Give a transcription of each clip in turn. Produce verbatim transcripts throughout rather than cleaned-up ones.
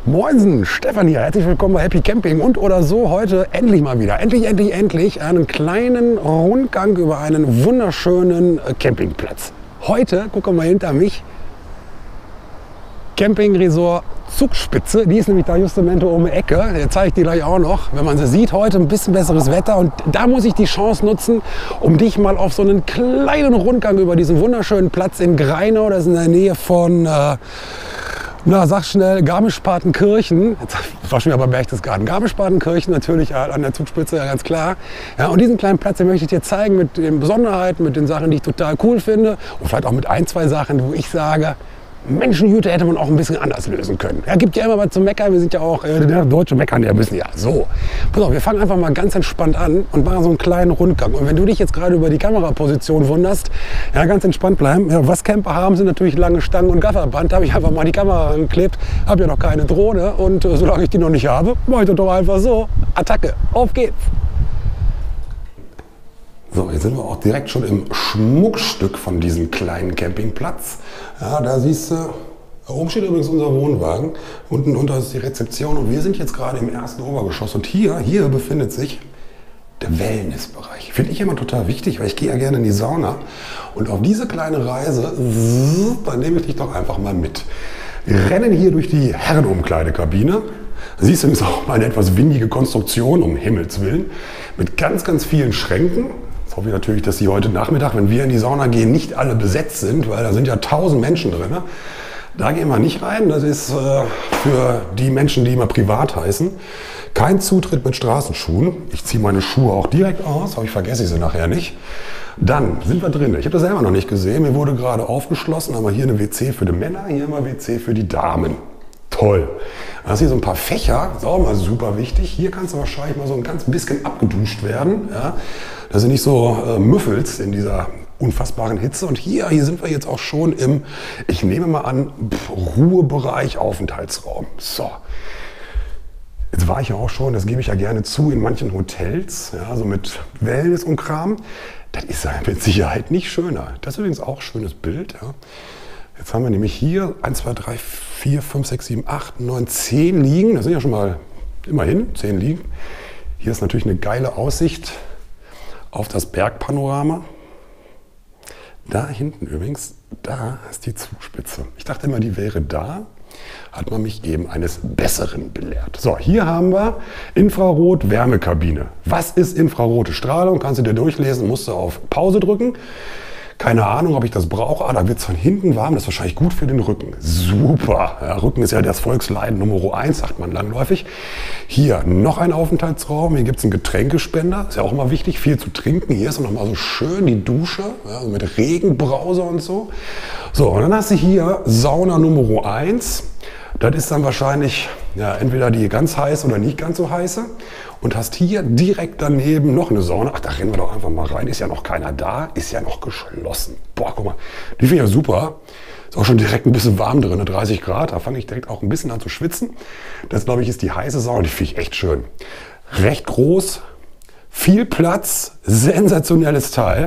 Moinsen, Stefan hier, herzlich willkommen bei Happy Camping und oder so heute endlich mal wieder, endlich, endlich, endlich einen kleinen Rundgang über einen wunderschönen Campingplatz. Heute, guck mal hinter mich, Campingresort Zugspitze, die ist nämlich da justamente um die Ecke, der zeige ich dir gleich auch noch, wenn man sie sieht, heute ein bisschen besseres Wetter und da muss ich die Chance nutzen, um dich mal auf so einen kleinen Rundgang über diesen wunderschönen Platz in Greinau, das ist in der Nähe von... Äh, Na, sag schnell, Garmisch-Partenkirchen, jetzt war schon wieder bei Berchtesgaden, Garmisch-Partenkirchen natürlich an der Zugspitze, ja, ganz klar. Ja, und diesen kleinen Platz, den möchte ich dir zeigen mit den Besonderheiten, mit den Sachen, die ich total cool finde und vielleicht auch mit ein, zwei Sachen, wo ich sage, Menschenhüte hätte man auch ein bisschen anders lösen können. Ja, gibt ja immer was zu meckern, wir sind ja auch äh, der deutsche Meckern, der müssen ja so. Pass auf, wir fangen einfach mal ganz entspannt an und machen so einen kleinen Rundgang. Und wenn du dich jetzt gerade über die Kameraposition wunderst, ja, ganz entspannt bleiben. Ja, was Camper haben, sind natürlich lange Stangen und Gafferband. Da habe ich einfach mal die Kamera angeklebt, habe ja noch keine Drohne und äh, solange ich die noch nicht habe, mache ich das doch einfach so. Attacke, auf geht's! So, jetzt sind wir auch direkt schon im Schmuckstück von diesem kleinen Campingplatz. Ja, da siehst du, da oben steht übrigens unser Wohnwagen, unten drunter ist die Rezeption und wir sind jetzt gerade im ersten Obergeschoss. Und hier, hier befindet sich der Wellnessbereich. Finde ich immer total wichtig, weil ich gehe ja gerne in die Sauna. Und auf diese kleine Reise, da nehme ich dich doch einfach mal mit. Wir rennen hier durch die Herrenumkleidekabine. Da siehst du übrigens auch mal eine etwas windige Konstruktion, um Himmels Willen, mit ganz, ganz vielen Schränken. Jetzt hoffe ich natürlich, dass sie heute Nachmittag, wenn wir in die Sauna gehen, nicht alle besetzt sind, weil da sind ja tausend Menschen drin. Da gehen wir nicht rein. Das ist äh, für die Menschen, die immer privat heißen. Kein Zutritt mit Straßenschuhen. Ich ziehe meine Schuhe auch direkt aus, aber ich vergesse sie nachher nicht. Dann sind wir drin. Ich habe das selber noch nicht gesehen. Mir wurde gerade aufgeschlossen. Haben wir hier eine W C für die Männer, hier haben wir W C für die Damen. Toll. Da hast du hier so ein paar Fächer, das ist auch mal super wichtig. Hier kannst du wahrscheinlich mal so ein ganz bisschen abgeduscht werden, ja? Dass du nicht so äh, müffelst in dieser unfassbaren Hitze. Und hier, hier sind wir jetzt auch schon im, ich nehme mal an, Ruhebereich, Aufenthaltsraum. So. Jetzt war ich ja auch schon, das gebe ich ja gerne zu, in manchen Hotels, ja, so mit Wellness und Kram. Das ist ja mit Sicherheit nicht schöner. Das ist übrigens auch ein schönes Bild, ja. Jetzt haben wir nämlich hier eins, zwei, drei, vier, fünf, sechs, sieben, acht, neun, zehn Liegen. Das sind ja schon mal immerhin zehn Liegen. Hier ist natürlich eine geile Aussicht auf das Bergpanorama. Da hinten übrigens, da ist die Zugspitze. Ich dachte immer, die wäre da. Hat man mich eben eines Besseren belehrt. So, hier haben wir Infrarot-Wärmekabine. Was ist infrarote Strahlung? Kannst du dir durchlesen, musst du auf Pause drücken. Keine Ahnung, ob ich das brauche. Ah, da wird es von hinten warm. Das ist wahrscheinlich gut für den Rücken. Super. Ja, Rücken ist ja das Volksleiden Nummer eins, sagt man langläufig. Hier noch ein Aufenthaltsraum. Hier gibt es einen Getränkespender. Ist ja auch immer wichtig, viel zu trinken. Hier ist noch mal so schön die Dusche, ja, mit Regenbrause und so. So, und dann hast du hier Sauna Nummer eins. Das ist dann wahrscheinlich ja, entweder die ganz heiße oder nicht ganz so heiße. Und hast hier direkt daneben noch eine Sauna. Ach, da rennen wir doch einfach mal rein. Ist ja noch keiner da, ist ja noch geschlossen. Boah, guck mal, die finde ich ja super. Ist auch schon direkt ein bisschen warm drin, dreißig Grad. Da fange ich direkt auch ein bisschen an zu schwitzen. Das, glaube ich, ist die heiße Sauna. Die finde ich echt schön. Recht groß, viel Platz, sensationelles Teil.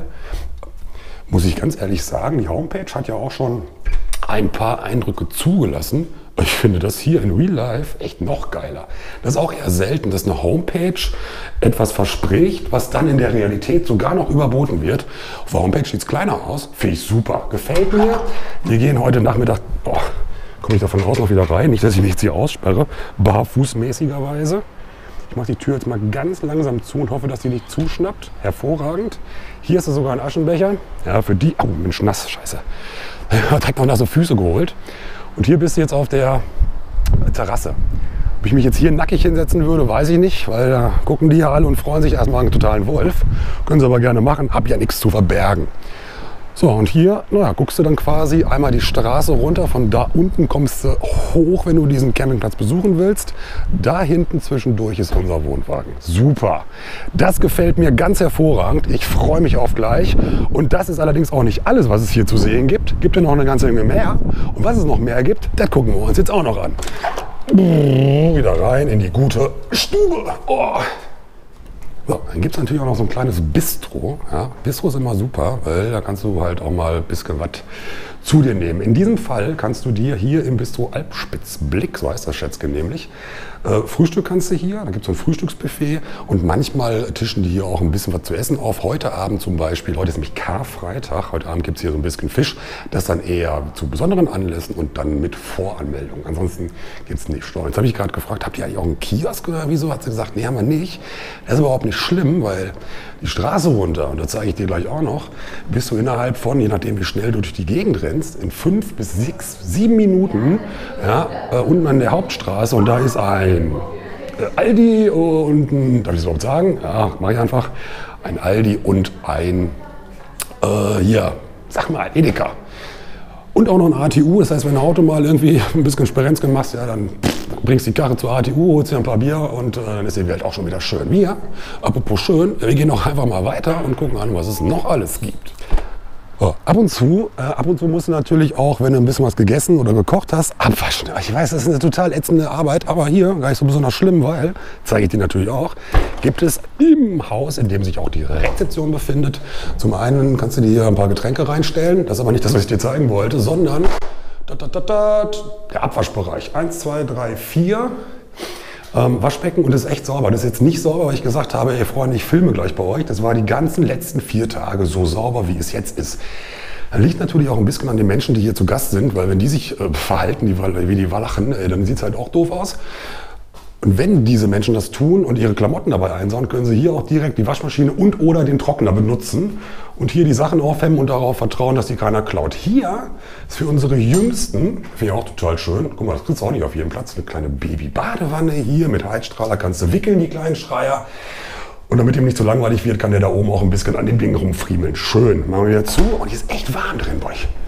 Muss ich ganz ehrlich sagen, die Homepage hat ja auch schon ein paar Eindrücke zugelassen. Ich finde das hier in Real Life echt noch geiler. Das ist auch eher selten, dass eine Homepage etwas verspricht, was dann in der Realität sogar noch überboten wird. Auf der Homepage sieht es kleiner aus. Finde ich super. Gefällt mir. Wir gehen heute Nachmittag, boah, komme ich da von draußen noch wieder rein. Nicht, dass ich mich jetzt hier aussperre. Barfußmäßigerweise. Ich mache die Tür jetzt mal ganz langsam zu und hoffe, dass die nicht zuschnappt. Hervorragend. Hier ist sogar ein Aschenbecher. Ja, für die, oh Mensch, nass, scheiße. Direkt noch nach so Füße geholt. Und hier bist du jetzt auf der Terrasse. Ob ich mich jetzt hier nackig hinsetzen würde, weiß ich nicht, weil da gucken die ja alle und freuen sich erstmal einen totalen Wolf. Können sie aber gerne machen, hab ja nichts zu verbergen. So, und hier, naja, guckst du dann quasi einmal die Straße runter. Von da unten kommst du hoch, wenn du diesen Campingplatz besuchen willst. Da hinten zwischendurch ist unser Wohnwagen. Super. Das gefällt mir ganz hervorragend. Ich freue mich auf gleich. Und das ist allerdings auch nicht alles, was es hier zu sehen gibt. Gibt ja noch eine ganze Menge mehr. Und was es noch mehr gibt, das gucken wir uns jetzt auch noch an. Wieder rein in die gute Stube. Oh. So, dann gibt es natürlich auch noch so ein kleines Bistro. Ja, Bistro ist immer super, weil da kannst du halt auch mal ein bisschen was zu dir nehmen. In diesem Fall kannst du dir hier im Bistro Alpspitzblick, so heißt das Schätzchen nämlich, äh, Frühstück kannst du hier, da gibt es so ein Frühstücksbuffet und manchmal tischen die hier auch ein bisschen was zu essen auf. Heute Abend zum Beispiel, heute ist nämlich Karfreitag, heute Abend gibt es hier so ein bisschen Fisch, das dann eher zu besonderen Anlässen und dann mit Voranmeldung. Ansonsten gibt es nicht. Jetzt habe ich gerade gefragt, habt ihr eigentlich auch einen Kiosk oder wieso? Hat sie gesagt, nee, haben wir nicht. Das ist überhaupt nicht schlimm, weil die Straße runter, und das zeige ich dir gleich auch noch, bist du innerhalb von, je nachdem wie schnell du durch die Gegend rennst, in fünf bis sechs, sieben Minuten ja, äh, unten an der Hauptstraße und da ist ein äh, Aldi und ein, darf ich das überhaupt sagen? Ja, mache ich einfach. Ein Aldi und ein, äh, hier, sag mal, Edeka. Und auch noch ein A T U, das heißt, wenn du Auto mal irgendwie ein bisschen Sperenzchen machst, ja, dann bringst die Karre zur A T U, holst dir ein paar Bier und äh, dann ist die Welt auch schon wieder schön. Wir, apropos schön, wir gehen auch einfach mal weiter und gucken an, was es noch alles gibt. So, ab und zu, äh, ab und zu musst du natürlich auch, wenn du ein bisschen was gegessen oder gekocht hast, abwaschen. Ich weiß, das ist eine total ätzende Arbeit, aber hier gar nicht so besonders schlimm, weil, zeige ich dir natürlich auch, gibt es im Haus, in dem sich auch die Rezeption befindet. Zum einen kannst du dir hier ein paar Getränke reinstellen, das ist aber nicht das, was ich dir zeigen wollte, sondern dat, dat, dat, dat, der Abwaschbereich. Eins, zwei, drei, vier. Ähm, Waschbecken und das ist echt sauber. Das ist jetzt nicht sauber, weil ich gesagt habe, ey Freunde, ich filme gleich bei euch. Das war die ganzen letzten vier Tage so sauber, wie es jetzt ist. Das liegt natürlich auch ein bisschen an den Menschen, die hier zu Gast sind, weil wenn die sich äh, verhalten die, wie die Walachen, äh, dann sieht es halt auch doof aus. Und wenn diese Menschen das tun und ihre Klamotten dabei einsauen, können sie hier auch direkt die Waschmaschine und oder den Trockner benutzen und hier die Sachen aufhängen und darauf vertrauen, dass die keiner klaut. Hier ist für unsere Jüngsten, finde ich auch total schön, guck mal, das kriegst du auch nicht auf jedem Platz, eine kleine Baby-Badewanne hier mit Heizstrahler, kannst du wickeln, die kleinen Schreier. Und damit ihm nicht so langweilig wird, kann der da oben auch ein bisschen an dem Ding rumfriemeln. Schön, machen wir wieder zu und hier ist echt warm drin bei euch.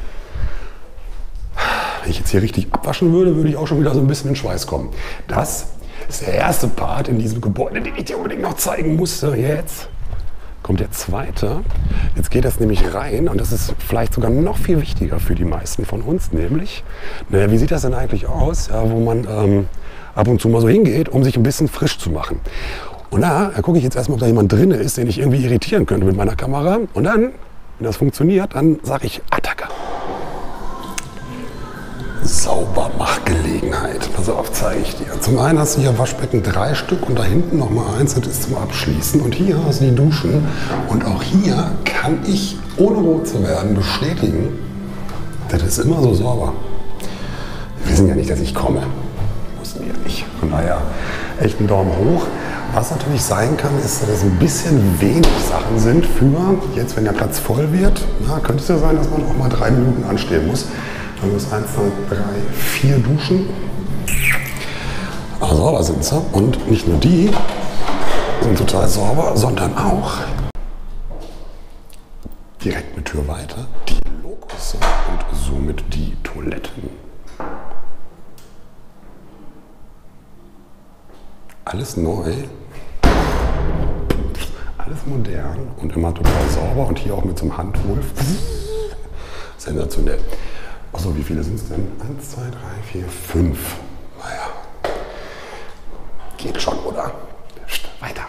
Wenn ich jetzt hier richtig abwaschen würde, würde ich auch schon wieder so ein bisschen in Schweiß kommen. Das ist der erste Part in diesem Gebäude, den ich dir unbedingt noch zeigen musste. Jetzt kommt der zweite. Jetzt geht das nämlich rein und das ist vielleicht sogar noch viel wichtiger für die meisten von uns, nämlich, naja, wie sieht das denn eigentlich aus, ja, wo man ähm, ab und zu mal so hingeht, um sich ein bisschen frisch zu machen. Und da, da gucke ich jetzt erstmal, ob da jemand drin ist, den ich irgendwie irritieren könnte mit meiner Kamera. Und dann, wenn das funktioniert, dann sage ich Attacke. Saubermachgelegenheit. Pass auf, zeige ich dir. Zum einen hast du hier Waschbecken drei Stück und da hinten noch mal eins, das ist zum Abschließen. Und hier hast du die Duschen. Und auch hier kann ich, ohne rot zu werden, bestätigen, das ist immer so sauber. Wir wissen ja nicht, dass ich komme. Wussten wir ja nicht. Von daher echt einen Daumen hoch. Was natürlich sein kann, ist, dass es ein bisschen wenig Sachen sind für, jetzt wenn der Platz voll wird, na, könnte es ja sein, dass man auch mal drei Minuten anstehen muss. Dann muss eins, zwei, drei, vier Duschen. Aber sauber sind sie. Und nicht nur die sind total sauber, sondern auch direkt eine Tür weiter die Lokusse und somit die Toiletten. Alles neu, alles modern und immer total sauber und hier auch mit so einem Handwulf. Sensationell. Achso, wie viele sind es denn? Eins, zwei, drei, vier, fünf. Naja, geht schon, oder? Weiter.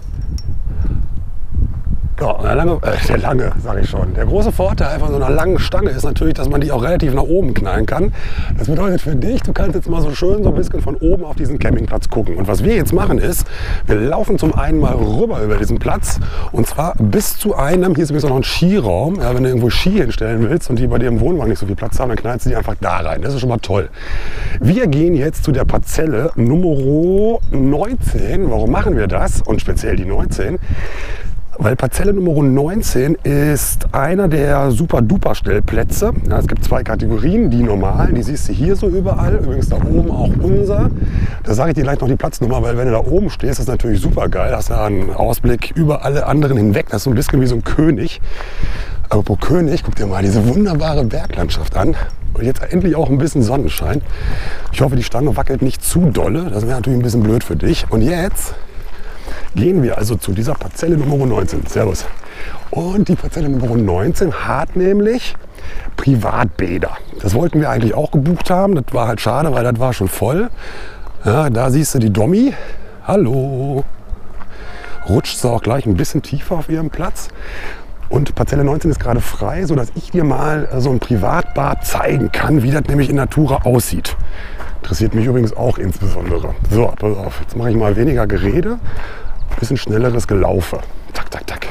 Ja, der lange, äh, der lange, sage ich schon. Der große Vorteil von so einer langen Stange ist natürlich, dass man die auch relativ nach oben knallen kann. Das bedeutet für dich, du kannst jetzt mal so schön so ein bisschen von oben auf diesen Campingplatz gucken. Und was wir jetzt machen ist, wir laufen zum einen mal rüber über diesen Platz und zwar bis zu einem, hier ist übrigens auch noch ein Skiraum. Ja, wenn du irgendwo Ski hinstellen willst und die bei dir im Wohnwagen nicht so viel Platz haben, dann knallst du die einfach da rein. Das ist schon mal toll. Wir gehen jetzt zu der Parzelle Nummer neunzehn. Warum machen wir das? Und speziell die neunzehn. Weil Parzelle Nummer neunzehn ist einer der Super-Duper-Stellplätze. Ja, es gibt zwei Kategorien, die normalen, die siehst du hier so überall, übrigens da oben auch unser. Da sage ich dir gleich noch die Platznummer, weil wenn du da oben stehst, ist das natürlich super geil. Hast ja einen Ausblick über alle anderen hinweg, das ist so ein bisschen wie so ein König. Apropos König, guck dir mal diese wunderbare Berglandschaft an. Und jetzt endlich auch ein bisschen Sonnenschein. Ich hoffe, die Stange wackelt nicht zu dolle, das wäre natürlich ein bisschen blöd für dich. Und jetzt gehen wir also zu dieser Parzelle Nummer neunzehn. Servus. Und die Parzelle Nummer neunzehn hat nämlich Privatbäder. Das wollten wir eigentlich auch gebucht haben. Das war halt schade, weil das war schon voll. Ja, da siehst du die Dommi. Hallo. Rutscht sie auch gleich ein bisschen tiefer auf ihrem Platz. Und Parzelle neunzehn ist gerade frei, sodass ich dir mal so ein Privatbad zeigen kann, wie das nämlich in Natura aussieht. Interessiert mich übrigens auch insbesondere. So, pass auf, jetzt mache ich mal weniger Gerede, ein bisschen schnelleres Gelaufe. Tak, tak, tak.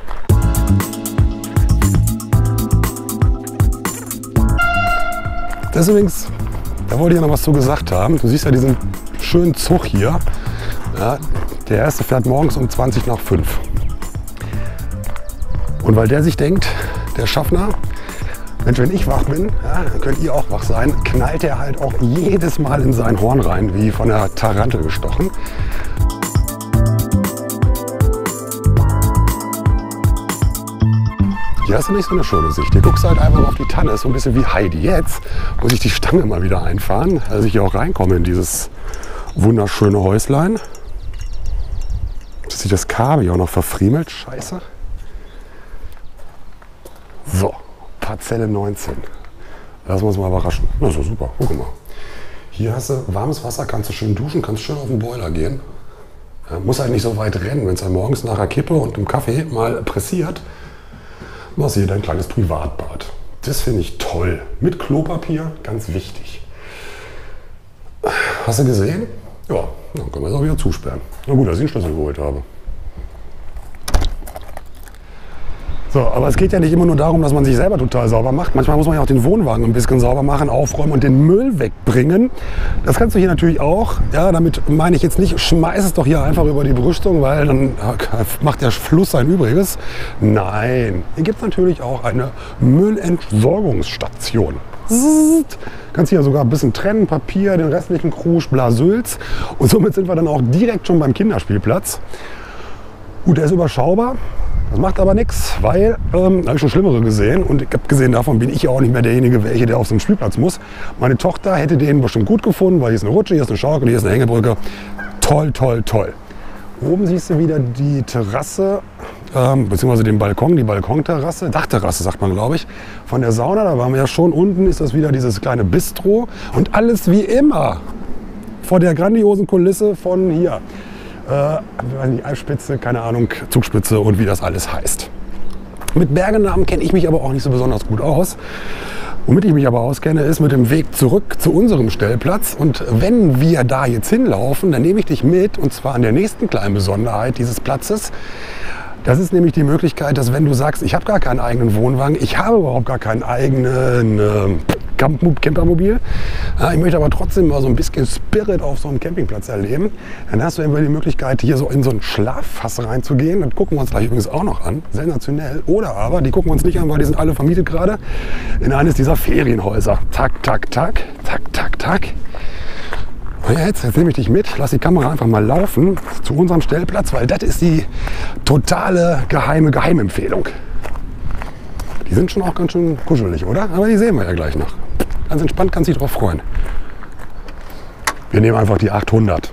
Das ist übrigens, da wollte ich ja noch was zu gesagt haben. Du siehst ja diesen schönen Zug hier. Ja, der erste fährt morgens um zwanzig nach fünf. Und weil der sich denkt, der Schaffner, Mensch, wenn ich wach bin, ja, dann könnt ihr auch wach sein, knallt er halt auch jedes Mal in sein Horn rein, wie von der Tarantel gestochen. Hier hast du nicht so eine schöne Sicht. Hier guckst du halt einfach auf die Tanne, ist so ein bisschen wie Heidi. Jetzt muss ich die Stange mal wieder einfahren, dass ich hier auch reinkomme in dieses wunderschöne Häuslein. Dass sich das Kabel hier auch noch verfriemelt, scheiße. So, Parzelle neunzehn. Lassen wir uns mal überraschen. Na, ist doch super, guck mal. Hier hast du warmes Wasser, kannst du schön duschen, kannst schön auf den Boiler gehen. Ja, muss halt nicht so weit rennen, wenn es dann morgens nach der Kippe und einem Kaffee mal pressiert. Machst du hier dein kleines Privatbad. Das finde ich toll. Mit Klopapier, ganz wichtig. Hast du gesehen? Ja, dann können wir es auch wieder zusperren. Na gut, dass ich den Schlüssel geholt habe. So, aber es geht ja nicht immer nur darum, dass man sich selber total sauber macht. Manchmal muss man ja auch den Wohnwagen ein bisschen sauber machen, aufräumen und den Müll wegbringen. Das kannst du hier natürlich auch. Ja, damit meine ich jetzt nicht, schmeiß es doch hier einfach über die Brüstung, weil dann macht der Fluss sein Übriges. Nein, hier gibt es natürlich auch eine Müllentsorgungsstation. Zzt. Kannst hier sogar ein bisschen trennen, Papier, den restlichen Krusch, Blasülz. Und somit sind wir dann auch direkt schon beim Kinderspielplatz. Gut, der ist überschaubar. Das macht aber nichts, weil, ähm, da habe ich schon Schlimmere gesehen und abgesehen davon bin ich ja auch nicht mehr derjenige, welche, der auf so einen Spielplatz muss. Meine Tochter hätte den bestimmt gut gefunden, weil hier ist eine Rutsche, hier ist eine Schaukel, hier ist eine Hängebrücke. Toll, toll, toll. Oben siehst du wieder die Terrasse, ähm, beziehungsweise den Balkon, die Balkonterrasse, Dachterrasse sagt man, glaube ich, von der Sauna. Da waren wir ja schon. Unten ist das wieder dieses kleine Bistro und alles wie immer vor der grandiosen Kulisse von hier. Äh, die Alpspitze, keine Ahnung, Zugspitze und wie das alles heißt. Mit Bergennamen kenne ich mich aber auch nicht so besonders gut aus. Womit ich mich aber auskenne, ist mit dem Weg zurück zu unserem Stellplatz. Und wenn wir da jetzt hinlaufen, dann nehme ich dich mit, und zwar an der nächsten kleinen Besonderheit dieses Platzes. Das ist nämlich die Möglichkeit, dass wenn du sagst, ich habe gar keinen eigenen Wohnwagen, ich habe überhaupt gar keinen eigenen äh, Campermobil, ja, ich möchte aber trotzdem mal so ein bisschen Spirit auf so einem Campingplatz erleben, dann hast du immer die Möglichkeit, hier so in so ein Schlaffass reinzugehen. Das gucken wir uns gleich übrigens auch noch an. Sensationell. Oder aber, die gucken wir uns nicht an, weil die sind alle vermietet gerade, in eines dieser Ferienhäuser. Tak, tak, tak, tak, tak, tak. Und jetzt, jetzt nehme ich dich mit, lass die Kamera einfach mal laufen zu unserem Stellplatz, weil das ist die totale geheime Geheimempfehlung. Die sind schon auch ganz schön kuschelig, oder? Aber die sehen wir ja gleich noch. Ganz entspannt, kannst dich drauf freuen. Wir nehmen einfach die achthundert.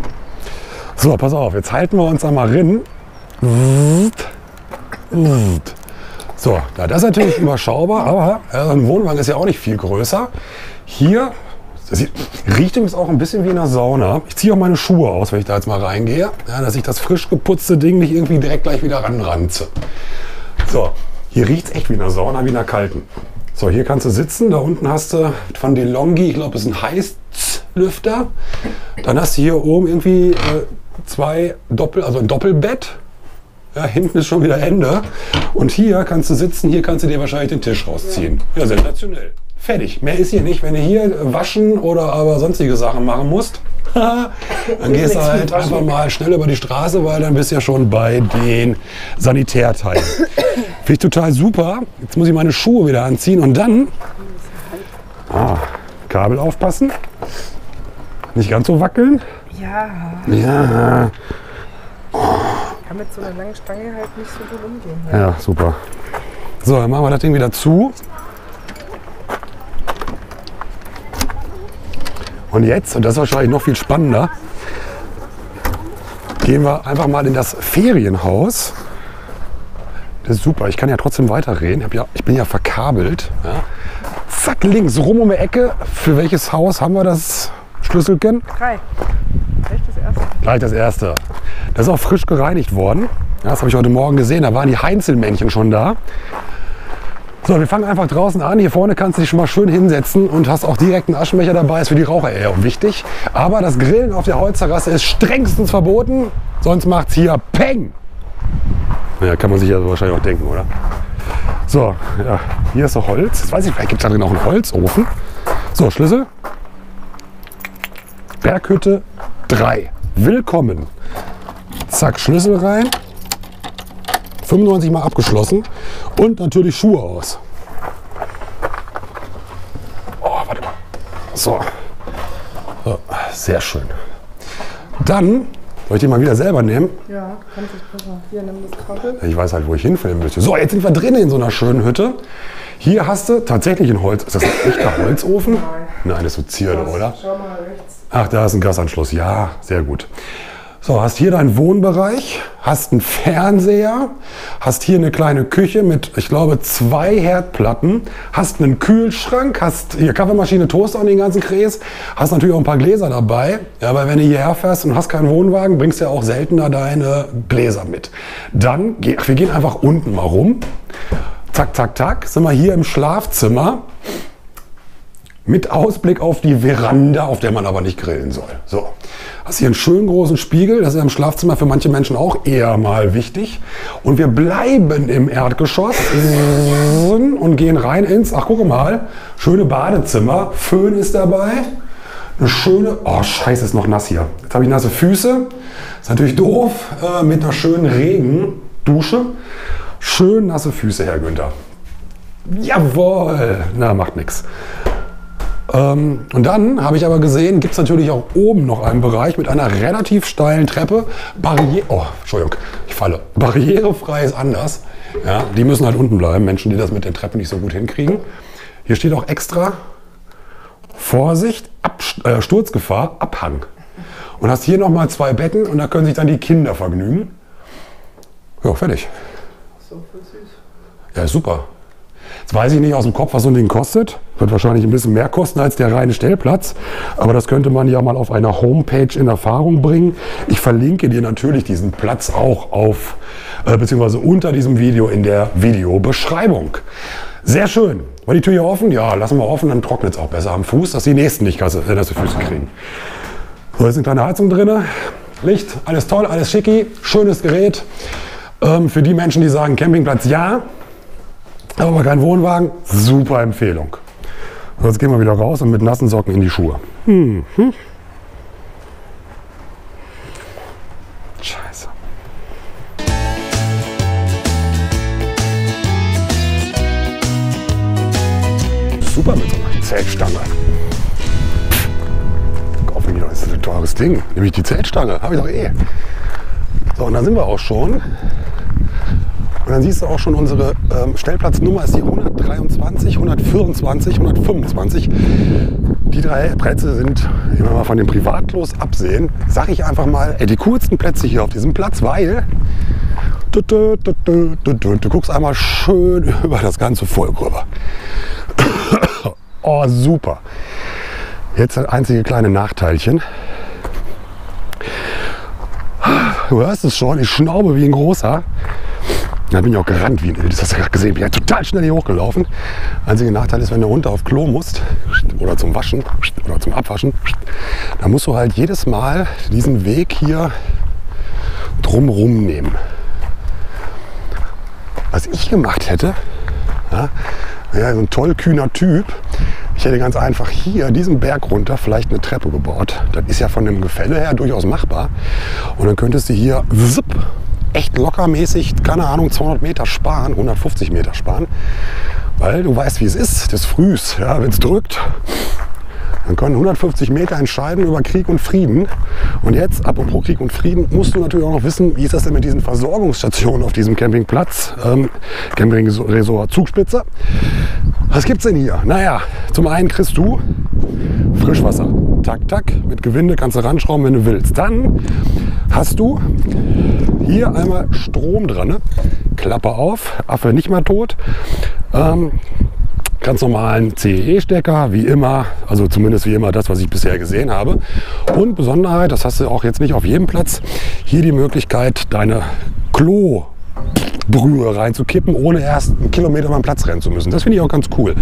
So, pass auf, jetzt halten wir uns da mal rein. So, das ist natürlich überschaubar, aber ein Wohnwagen ist ja auch nicht viel größer. Hier, das sieht, riecht übrigens auch ein bisschen wie in einer Sauna. Ich ziehe auch meine Schuhe aus, wenn ich da jetzt mal reingehe, ja, dass ich das frisch geputzte Ding nicht irgendwie direkt gleich wieder ranranze. So, hier riecht es echt wie in einer Sauna, wie in einer kalten. So, hier kannst du sitzen, da unten hast du von DeLonghi, ich glaube, das ist ein Heißlüfter. Dann hast du hier oben irgendwie äh, zwei Doppel, also ein Doppelbett. Ja, hinten ist schon wieder Ende. Und hier kannst du sitzen, hier kannst du dir wahrscheinlich den Tisch rausziehen. Ja, sensationell. Fertig. Mehr ist hier nicht. Wenn du hier waschen oder aber sonstige Sachen machen musst, dann gehst du halt einfach mal schnell über die Straße, weil dann bist du ja schon bei den Sanitärteilen. Finde ich total super. Jetzt muss ich meine Schuhe wieder anziehen und dann ah, Kabel aufpassen. Nicht ganz so wackeln. Ja. Ja. Ich kann mit so einer langen Stange halt nicht so gut umgehen. Ja, ja, super. So, dann machen wir das Ding wieder zu. Und jetzt, und das ist wahrscheinlich noch viel spannender, gehen wir einfach mal in das Ferienhaus. Das ist super, ich kann ja trotzdem weiterreden. Ich, hab ja, ich bin ja verkabelt. Ja. Zack, links rum um die Ecke. Für welches Haus haben wir das Schlüsselchen? Drei. Gleich das erste. Gleich das erste. Das ist auch frisch gereinigt worden. Ja, das habe ich heute Morgen gesehen, da waren die Heinzelmännchen schon da. So, wir fangen einfach draußen an. Hier vorne kannst du dich schon mal schön hinsetzen und hast auch direkt einen Aschenbecher dabei. Ist für die Raucher eher wichtig. Aber das Grillen auf der Holzterrasse ist strengstens verboten, sonst macht es hier Peng. Ja, kann man sich ja wahrscheinlich auch denken, oder? So, ja, hier ist noch Holz. Jetzt weiß ich, vielleicht gibt es da drin auch einen Holzofen. So, Schlüssel. Berghütte drei. Willkommen. Zack, Schlüssel rein. fünfundneunzig Mal abgeschlossen. Und natürlich Schuhe aus. Oh, warte mal. So. So. Sehr schön. Dann, soll ich die mal wieder selber nehmen? Ja, kann ich besser. Hier, nimm das Kabel. Ich weiß halt, wo ich hinfilmen möchte. So, jetzt sind wir drinnen in so einer schönen Hütte. Hier hast du tatsächlich ein Holz. Ist das ein echter Holzofen? Nein. Nein, das ist so Zierde, oder? Schau mal rechts. Ach, da ist ein Gasanschluss. Ja, sehr gut. So, hast hier deinen Wohnbereich, hast einen Fernseher, hast hier eine kleine Küche mit, ich glaube, zwei Herdplatten, hast einen Kühlschrank, hast hier Kaffeemaschine, Toaster und den ganzen Kräs, hast natürlich auch ein paar Gläser dabei. Ja, weil wenn du hierher fährst und hast keinen Wohnwagen, bringst du ja auch seltener deine Gläser mit. Dann, ach, wir gehen einfach unten mal rum. Zack, zack, zack, sind wir hier im Schlafzimmer. Mit Ausblick auf die Veranda, auf der man aber nicht grillen soll. So, hast hier einen schönen großen Spiegel, das ist im Schlafzimmer für manche Menschen auch eher mal wichtig. Und wir bleiben im Erdgeschoss und gehen rein ins, ach guck mal, schöne Badezimmer, Föhn ist dabei, eine schöne, oh scheiße, ist noch nass hier. Jetzt habe ich nasse Füße, ist natürlich doof, äh, mit einer schönen Regendusche. Schön nasse Füße, Herr Günther. Jawohl, na macht nichts. Ähm, und dann habe ich aber gesehen, gibt es natürlich auch oben noch einen Bereich mit einer relativ steilen Treppe. Barriere, oh, Entschuldigung, ich falle. Barrierefrei ist anders. Ja, die müssen halt unten bleiben, Menschen, die das mit der Treppe nicht so gut hinkriegen. Hier steht auch extra, Vorsicht, Abst äh, Sturzgefahr, Abhang. Und hast hier nochmal zwei Betten und da können sich dann die Kinder vergnügen. Ja, fertig. So viel süß. Ja, ist super. Jetzt weiß ich nicht aus dem Kopf, was so ein Ding kostet. Wird wahrscheinlich ein bisschen mehr kosten als der reine Stellplatz. Aber das könnte man ja mal auf einer Homepage in Erfahrung bringen. Ich verlinke dir natürlich diesen Platz auch auf, äh, beziehungsweise unter diesem Video in der Videobeschreibung. Sehr schön. War die Tür hier offen? Ja, lassen wir offen, dann trocknet es auch besser am Fuß, dass die Nächsten nicht nasse Füße kriegen. So, jetzt ist eine kleine Heizung drin. Licht, alles toll, alles schicki. Schönes Gerät. Ähm, für die Menschen, die sagen Campingplatz ja, aber kein Wohnwagen, super Empfehlung. So, jetzt gehen wir wieder raus und mit nassen Socken in die Schuhe. Hm, hm. Scheiße. Super mit so einer Zeltstange. Kauf mir doch, das ist ein teures Ding. Nämlich die Zeltstange, habe ich doch eh. So, und dann sind wir auch schon. Und dann siehst du auch schon, unsere ähm, Stellplatznummer ist die hundertdreiundzwanzig, hundertvierundzwanzig, hundertfünfundzwanzig. Die drei Plätze sind, wenn wir mal von dem Privatklos absehen, sage ich einfach mal, ey, die coolsten Plätze hier auf diesem Platz, weil du, du, du, du, du, du, du guckst einmal schön über das ganze Volk rüber. Oh, super. Jetzt das einzige kleine Nachteilchen. Du hörst es schon, ich schnaube wie ein großer. Da bin ich auch gerannt wie ein Wild. Das hast du gerade gesehen. Ich bin ja total schnell hier hochgelaufen. Einziger Nachteil ist, wenn du runter auf Klo musst oder zum Waschen oder zum Abwaschen, dann musst du halt jedes Mal diesen Weg hier drumrum nehmen. Was ich gemacht hätte, ja, ja, so ein tollkühner Typ, ich hätte ganz einfach hier diesen Berg runter vielleicht eine Treppe gebaut. Das ist ja von dem Gefälle her durchaus machbar. Und dann könntest du hier zipp, echt lockermäßig, keine Ahnung, zweihundert Meter sparen, hundertfünfzig Meter sparen. Weil du weißt, wie es ist, des Frühs, ja, wenn es drückt. Dann können hundertfünfzig Meter entscheiden über Krieg und Frieden. Und jetzt, apropos Krieg und Frieden, musst du natürlich auch noch wissen, wie ist das denn mit diesen Versorgungsstationen auf diesem Campingplatz? Ähm, Campingresort Zugspitze. Was gibt's denn hier? Naja, zum einen kriegst du Frischwasser. Tak, tak, mit Gewinde kannst du ranschrauben, wenn du willst. Dann hast du hier einmal Strom dran. Ne? Klappe auf, Affe nicht mehr tot. Ähm, Ganz normalen C E E-Stecker, wie immer, also zumindest wie immer das, was ich bisher gesehen habe. Und Besonderheit, das hast du auch jetzt nicht auf jedem Platz, hier die Möglichkeit, deine Klobrühe reinzukippen, ohne erst einen Kilometer beim Platz rennen zu müssen. Das finde ich auch ganz cool.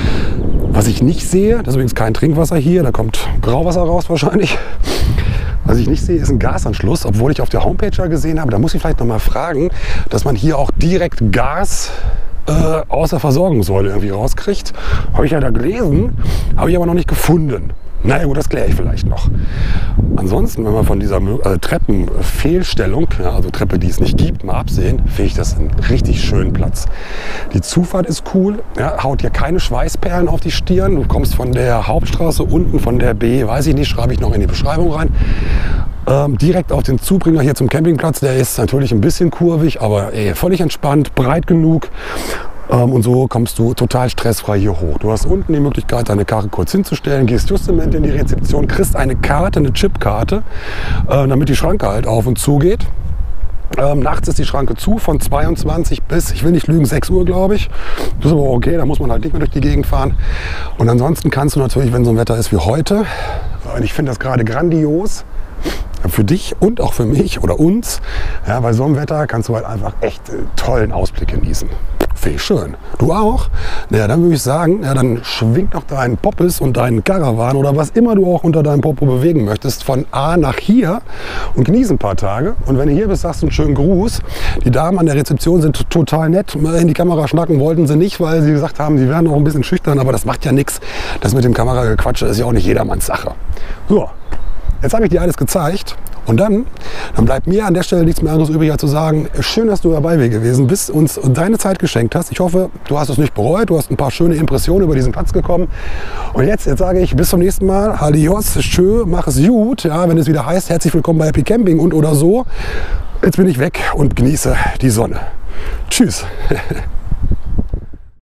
Was ich nicht sehe, das ist übrigens kein Trinkwasser hier, da kommt Grauwasser raus wahrscheinlich. Was ich nicht sehe, ist ein Gasanschluss, obwohl ich auf der Homepage ja gesehen habe, da muss ich vielleicht noch mal fragen, dass man hier auch direkt Gas äh, aus der Versorgungssäule irgendwie rauskriegt. Habe ich ja da gelesen, habe ich aber noch nicht gefunden. Naja gut, das kläre ich vielleicht noch. Ansonsten, wenn wir von dieser äh, Treppenfehlstellung, ja, also Treppe, die es nicht gibt, mal absehen, finde ich das einen richtig schönen Platz. Die Zufahrt ist cool, ja, haut dir keine Schweißperlen auf die Stirn. Du kommst von der Hauptstraße unten, von der B, weiß ich nicht, schreibe ich noch in die Beschreibung rein. Ähm, direkt auf den Zubringer hier zum Campingplatz. Der ist natürlich ein bisschen kurvig, aber ey, völlig entspannt, breit genug. Und so kommst du total stressfrei hier hoch. Du hast unten die Möglichkeit, deine Karre kurz hinzustellen, gehst just im Moment in die Rezeption, kriegst eine Karte, eine Chipkarte, damit die Schranke halt auf und zu geht. Ähm, nachts ist die Schranke zu von zweiundzwanzig bis, ich will nicht lügen, sechs Uhr, glaube ich. Das ist aber okay, da muss man halt nicht mehr durch die Gegend fahren. Und ansonsten kannst du natürlich, wenn so ein Wetter ist wie heute, und ich finde das gerade grandios, für dich und auch für mich oder uns, ja, bei so einem Wetter kannst du halt einfach echt äh, tollen Ausblick genießen. Finde ich schön. Du auch? Naja, dann würde ich sagen, ja, dann schwing noch deinen Poppes und deinen Caravan oder was immer du auch unter deinem Popo bewegen möchtest, von A nach hier und genieße ein paar Tage. Und wenn du hier bist, sagst du einen schönen Gruß. Die Damen an der Rezeption sind total nett. In die Kamera schnacken wollten sie nicht, weil sie gesagt haben, sie wären auch ein bisschen schüchtern, aber das macht ja nichts. Das mit dem Kameragequatsche ist ja auch nicht jedermanns Sache. So. Jetzt habe ich dir alles gezeigt und dann, dann bleibt mir an der Stelle nichts mehr anderes übrig, als zu sagen, schön, dass du dabei gewesen bist, uns deine Zeit geschenkt hast. Ich hoffe, du hast es nicht bereut, du hast ein paar schöne Impressionen über diesen Platz bekommen. Und jetzt, jetzt sage ich, bis zum nächsten Mal, adios, tschö, mach es gut. Ja, wenn es wieder heißt, herzlich willkommen bei Happy Camping und oder so. Jetzt bin ich weg und genieße die Sonne. Tschüss.